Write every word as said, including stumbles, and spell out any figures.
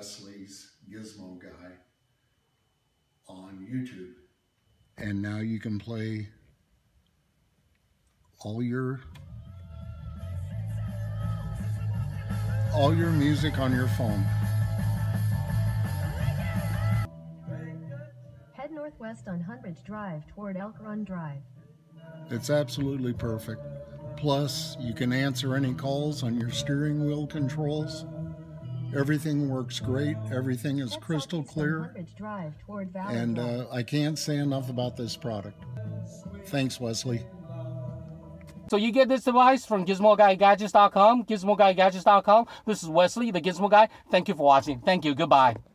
Wesley's Gizmo Guy on YouTube. And now you can play all your all your music on your phone. Head northwest on Hundredge Drive toward Elk Run Drive. It's absolutely perfect. Plus, you can answer any calls on your steering wheel controls. Everything works great. Everything is crystal clear. And uh, I can't say enough about this product. Thanks, Wesley. So you get this device from Gizmo Guy Gadgets dot com, Gizmo Guy Gadgets dot com. This is Wesley, the Gizmo Guy. Thank you for watching. Thank you. Goodbye.